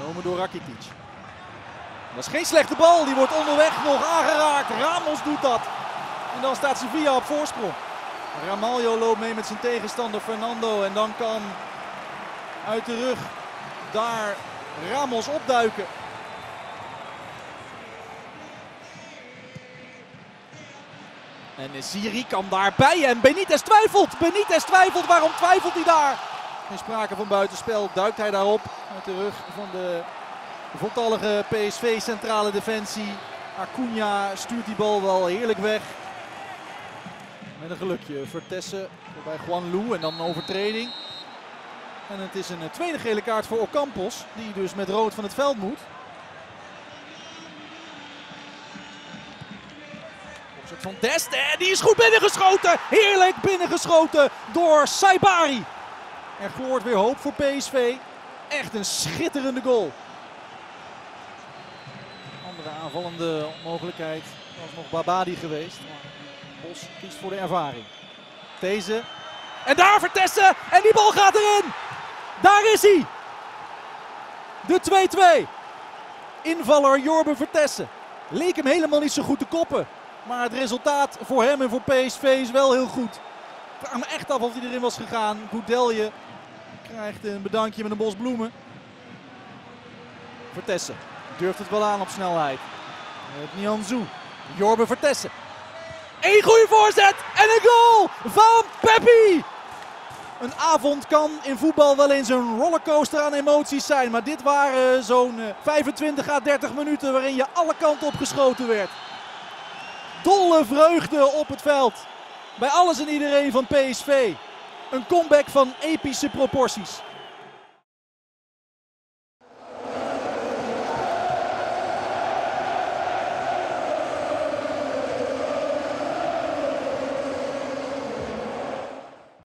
Genomen door Rakitic. Dat is geen slechte bal, die wordt onderweg nog aangeraakt. Ramos doet dat. En dan staat Sevilla op voorsprong. Ramalho loopt mee met zijn tegenstander Fernando. En dan kan uit de rug daar Ramos opduiken. En Siri kan daarbij en Benitez twijfelt. Benitez twijfelt, waarom twijfelt hij daar? Geen sprake van buitenspel, duikt hij daarop. Uit de rug van de voltallige PSV centrale defensie. Acuna stuurt die bal wel heerlijk weg. Met een gelukje. Vertessen bij Juan Lu en dan een overtreding. En het is een tweede gele kaart voor Ocampos. Die dus met rood van het veld moet. Opzet van Dest. En die is goed binnengeschoten. Heerlijk binnengeschoten door Saibari. Er gloort weer hoop voor PSV. Echt een schitterende goal. Andere aanvallende mogelijkheid was nog Babadi geweest. Bos kiest voor de ervaring. Deze. En daar Vertessen. En die bal gaat erin. Daar is hij. De 2-2. Invaller Jorbe Vertessen. Leek hem helemaal niet zo goed te koppen. Maar het resultaat voor hem en voor PSV is wel heel goed. Ik vraag me echt af of hij erin was gegaan. Goudelje krijgt een bedankje met een bos bloemen. Vertessen durft het wel aan op snelheid. Nianzou. Jorbe Vertessen. Eén goede voorzet en een goal van Pepi. Een avond kan in voetbal wel eens een rollercoaster aan emoties zijn. Maar dit waren zo'n 25 à 30 minuten waarin je alle kanten op geschoten werd. Dolle vreugde op het veld. Bij alles en iedereen van PSV. Een comeback van epische proporties.